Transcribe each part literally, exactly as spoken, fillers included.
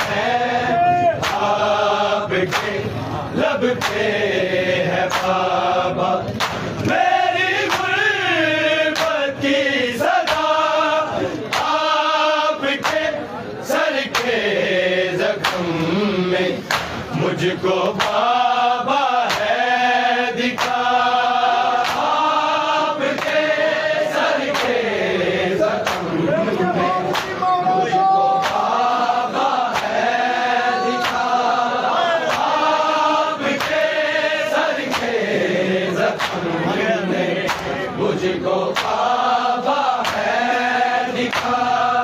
है आपके लब पे है बाबा, मेरी गुर्बत की सदा आपके सर के जख्म में मुझको बाबा है दिखा, आपके सर के जख्म में मुझको बाबा है दिखा, आपके सर के जख्म में मुझको बाबा है दिखा।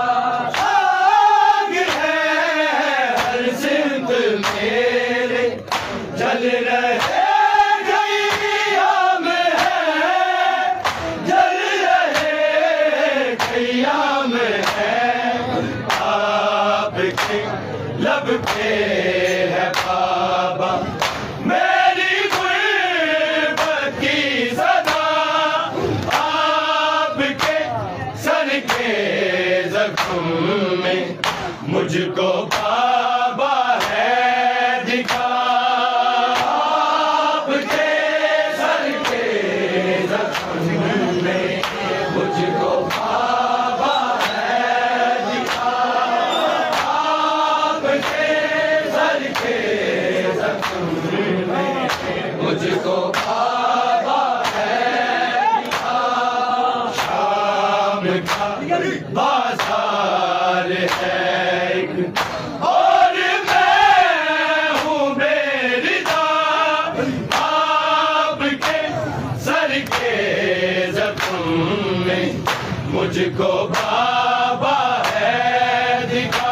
आग है हर सिमत मेरे जल रहे ख़याम है, जल रहे ख़याम है, आपके लब पे है बाबा, मेरी गुर्बत की सदा आपके सर के जख्म में मुझको बाबा है दिखा, आपके सर के जख्म में मुझको बाबा है दिखा, आपके सर के जख्म में मुझको बाबा है दिखा। शाम का बाजार है एक और मैं हूँ बेरिदा, आपके सर के जख्म में मुझको बाबा है दिखा,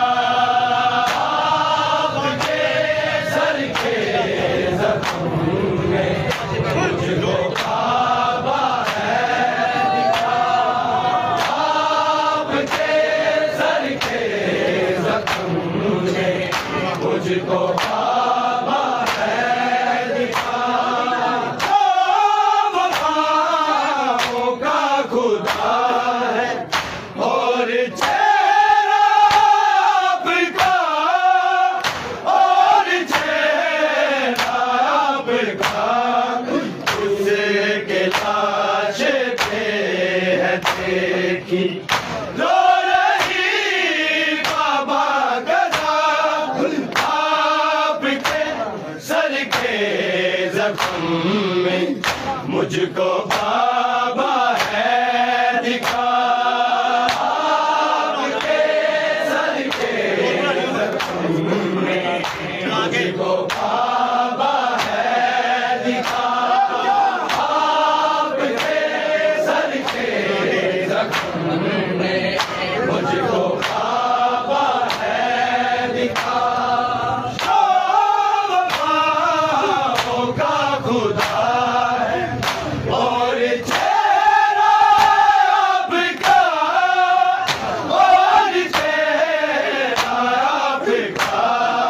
आपके सर के जख्म में मुझको बाबा है दिखा, आपके सर के जख्म में मुझको बाबा है दिखा। ओ वफाओं का खुदा है और चेहरा आपका, और चेहरा आपका उसके लाश पे है देखी, रो रही बाबा गदा, आपके सर के जख्म में मुझको बाबा है दिखा, आपके सर के जख्म में मुझको बाबा है दिखा, आपके सर के जख्म में मुझको बाबा है दिखा। ओ वफाओं का खुदा है और चेहरा आपका, और चेहरा आपका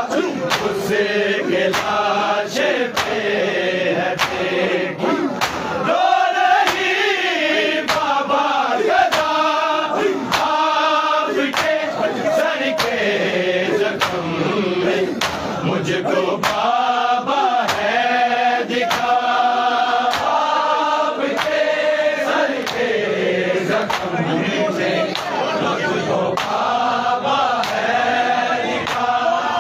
उसके लाश पे है देखी, रो रही बाबा गदा, आपके सर के जख्म में मुझको बाबा है दिखा, आपके सर के जख्म में मुझको बाबा है दिखा,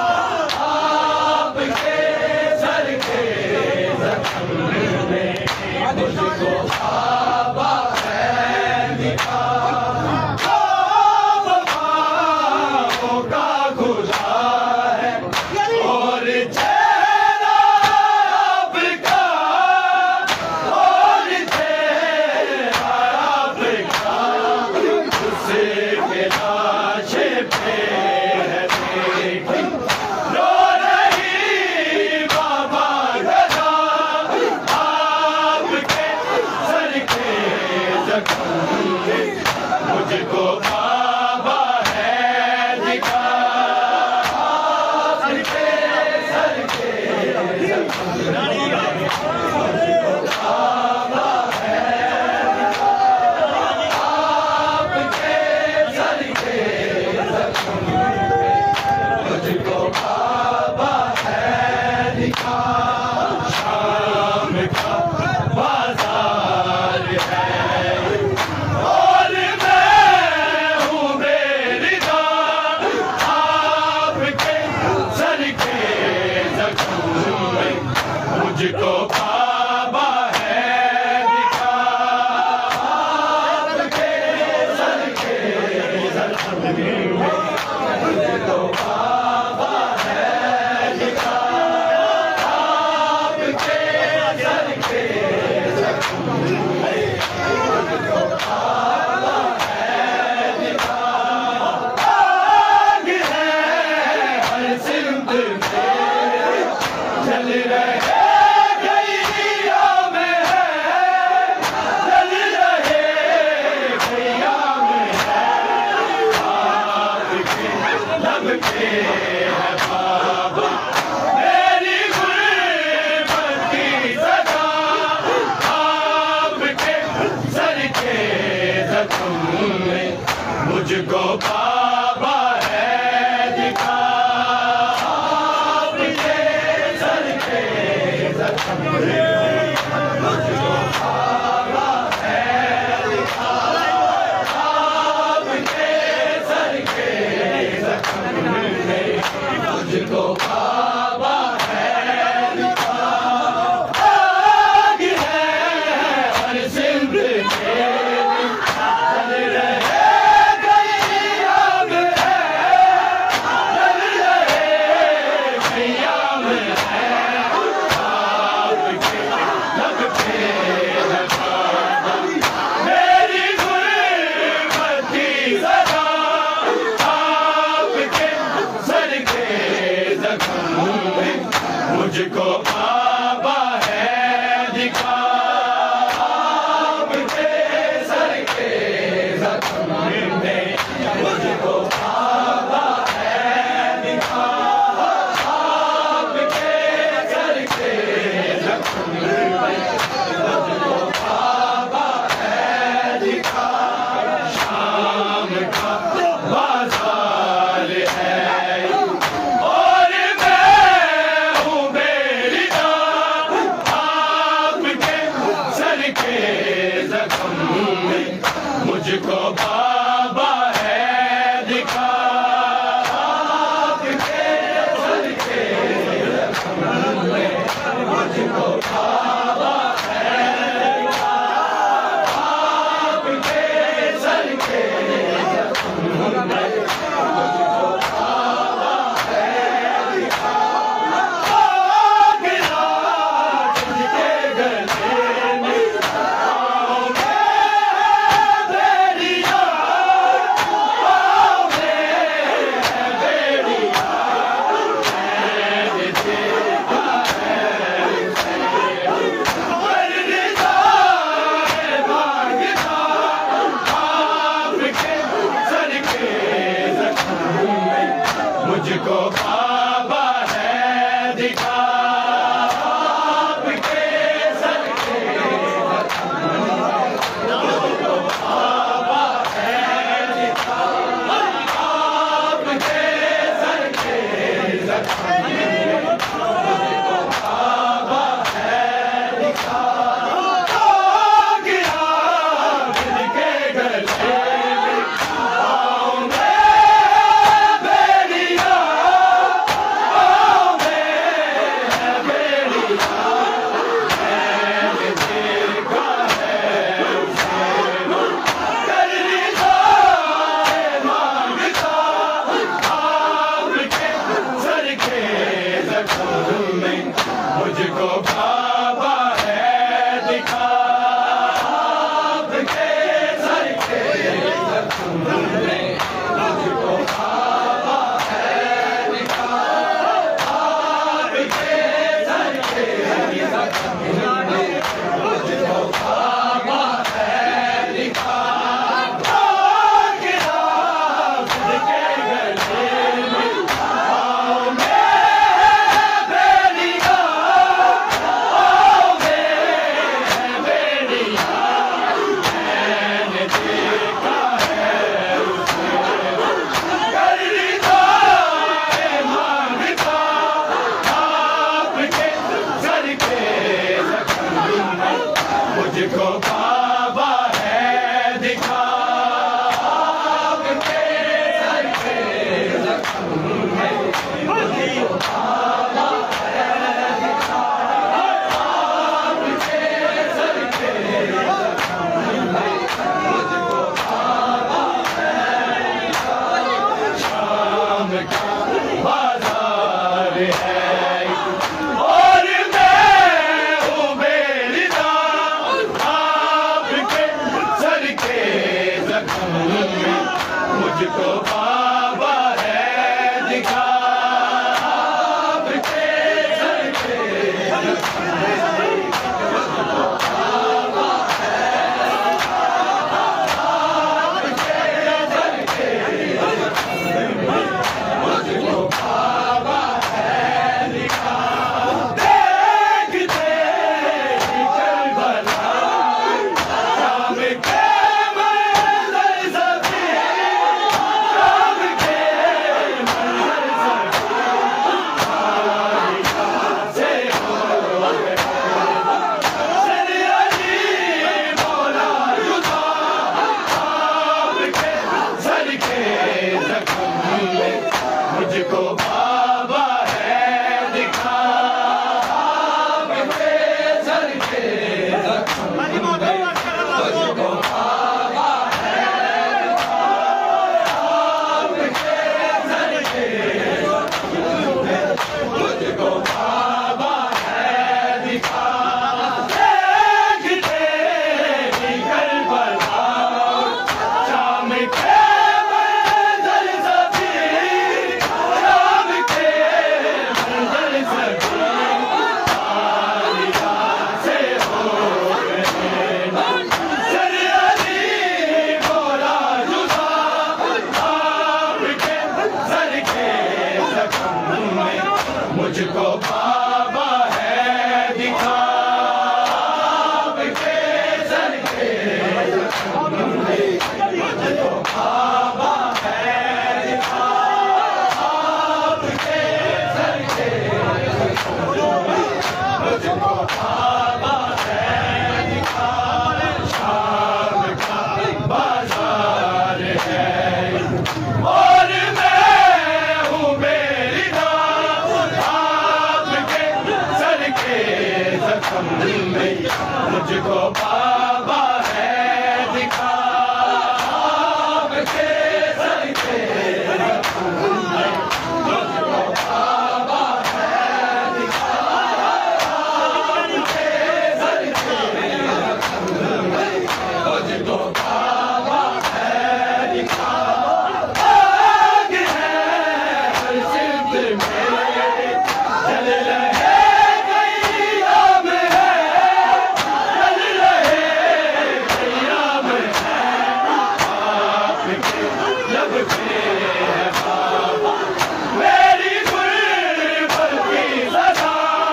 आपके सर के जख्म में मुझको बाबा है दिखा। ओ वफाओं का खुदा है और चेहरा मुझको बाबा है दिखा आपके सर के जख्म में मुझको बाबा है दिखा आपके सर के जख्म में मुझको बाबा है दिखा आग है हर सिंध में जल रहे गैया में है जल रहे गैया में है आपके लब पे है बाबा मेरी गुर्बत की सदा आपके सर के जख्म में मुझको बाबा है दिखा आपके सर के जख्म में मुझको बाबा है दिखा आपके सर के जख्म में मुझको बाबा है दिखा आग है हर सिंध में जल रहे गैया में है जल रहे गैया में है आपके लब पे है बाबा मेरी गुर्बत की सदा आपके सर के जख्म में मुझको बाबा है दिखा आपके सर के जख्म में मुझको बाबा है दिखा आपके सर के जख्म में मुझको बाबा है दिखा शाम का बाजार है और मैं हूँ बेरीदार मुझको बाबा है दिखा आपके सर के जख्म में, मुझको बाबा है दिखा आपके सर के जख्म में, मुझको बाबा है दिखा शाम का बाजार है और मैं हूँ बेरिदा आपके सर के जख्म में, मुझको बाबा है दिखा आपके सर के जख्म में, मुझको बाबा है दिखा आपके सर के जख्म में, मुझको बाबा है दिखा आग है हर सिद्ध में जल रहे कयाम है जल रहे कयाम है आपके लब पे है बाबा मेरी गुर्बत की सजा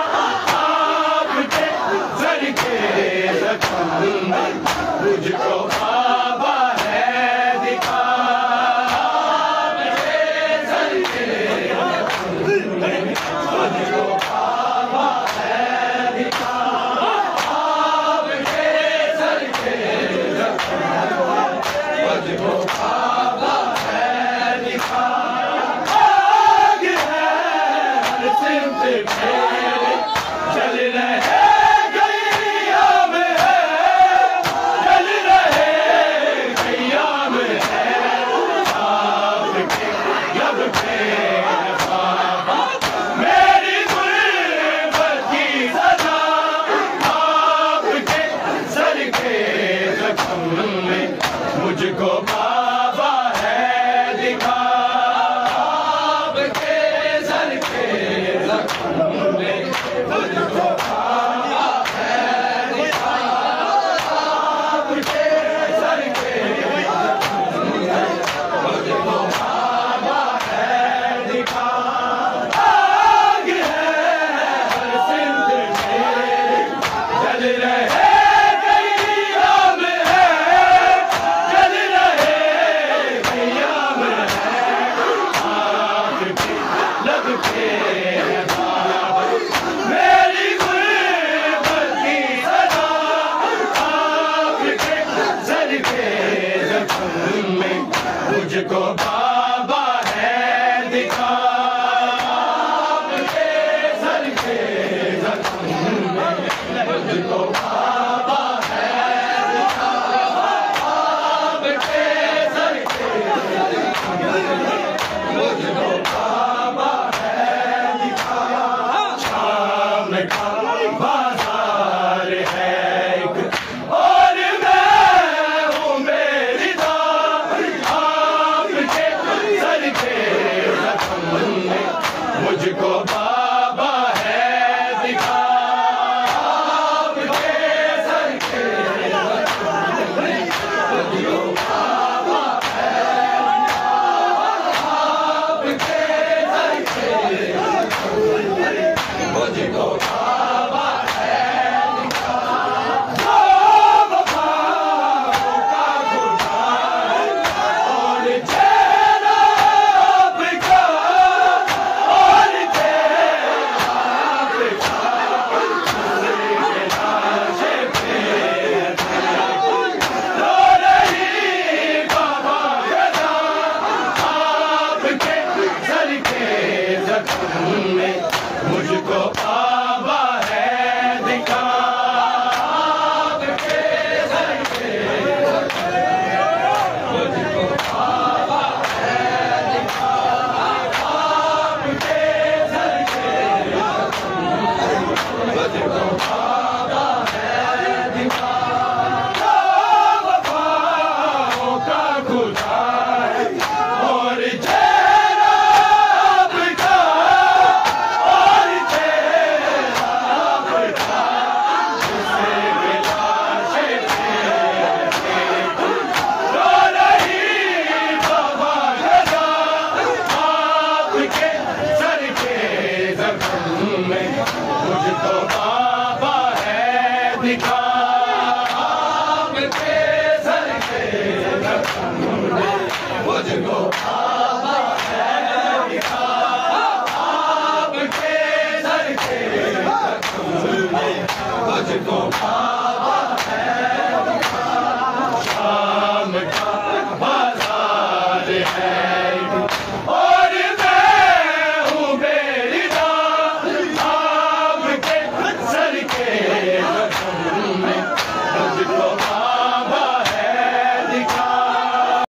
आपके सर के जख्म में, मुझको बाबा है दिखा आपके सर के जख्म में, मुझको बाबा है दिखा आपके सर के जख्म में, मुझको बाबा है दिखा आग है हर सिमत मेरे जल रहे कयाम है जल रहे कयाम है आपके लब पे है बाबा मेरी गुर्बत की सजा आपके सर के जख्म में, मुझको बाबा है दिखा आपके सर के जख्म में, मुझको बाबा है दिखा आपके सर के जख्म में, मुझको बाबा है दिखा आग है हर सिंध में जल रहे कयाम है जल रहे कयाम है आपके लब पे है बाबा मेरी गुर्बत की सजा आपके सर के जख्म में, मुझको बाबा है दिखा आपके सर के जख्म में, मुझको बाबा है दिखा आपके सर के जख्म में, मुझको बाबा है दिखा शाम का बाजार है एक और मैं हूँ बेरिदा आपके सर के जख्म में, मुझको बाबा है दिखा आपके सर के जख्म में, मुझको बाबा है दिखा आपके सर के जख्म में, मुझको बाबा है दिखा जो वफाओं का खुदा है और चेहरा आपका और चेहरा आपका उसके लाशे पे रो रही बाबा गदा आपके सर के जख्म में, मुझको बाबा है दिखा आपके सर के जख्म में, मुझको बाबा है दिखा आपके सर के जख्म में, मुझको बाबा है दिखा जो वफाओं का खुदा है और चेहरा आपका और चेहरा मुझको